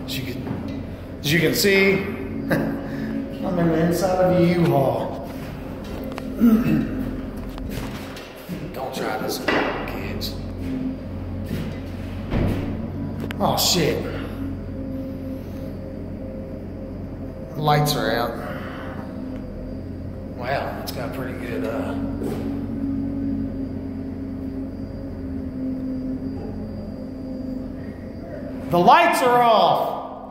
As you can see, I'm in the inside of a U-Haul. Don't try this, kids. Oh shit. The lights are out. Wow, it's got pretty good, The lights are off.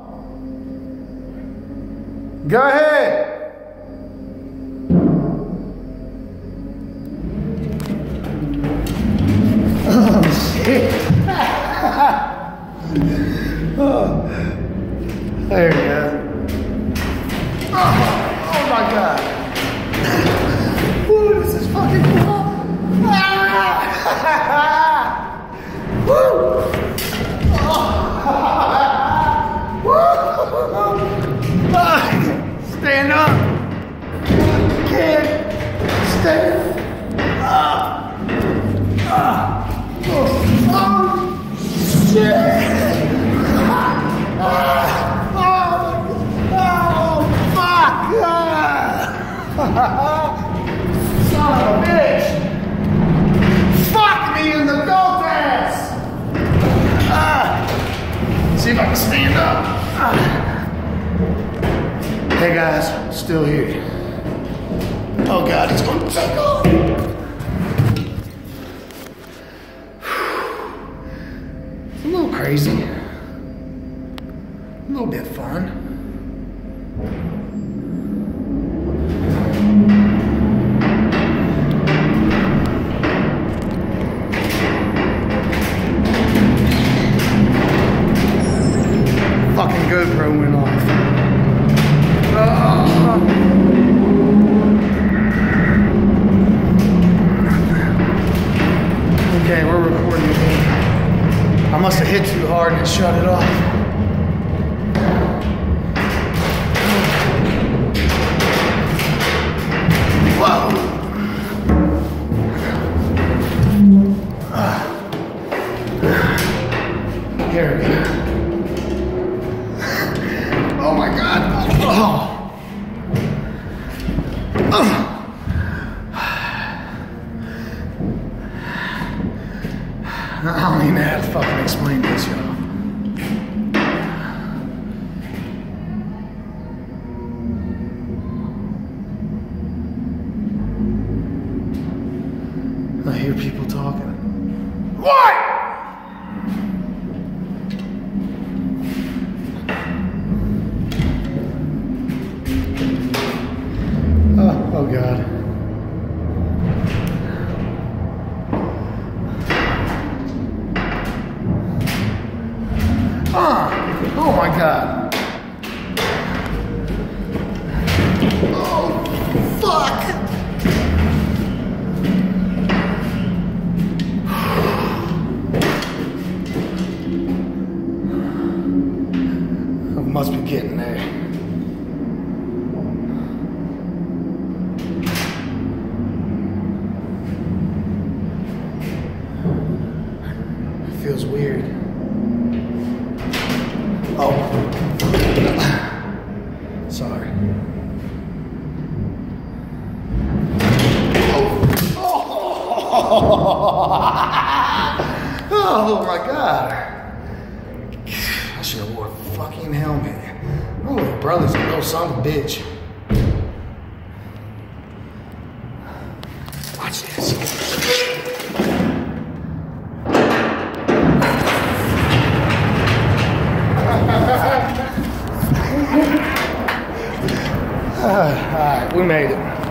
Go ahead. Oh, shit. Oh, there you go. Oh my God. Woo, this is fucking cool. Woo. Stand up. Can't stand up. Oh, shit. Fuck. Son of a bitch. Fuck me in the goat ass. See if I can stand up. Hey guys, still here. Oh God, it's gonna take off. It's a little crazy. A little bit fun. Fucking GoPro went off. Okay, we're recording again. I must have hit too hard and it shut it off. Whoa! Here we go. Oh my God. Oh. I don't even have to fucking explain this, y'all. I hear people talking. What? Oh God. Oh my God. Oh, fuck. I must be getting there. It feels weird. Oh, sorry. Oh my God. I should have wore a fucking helmet. My little brother's a little son of a bitch. Watch this. All right, we made it.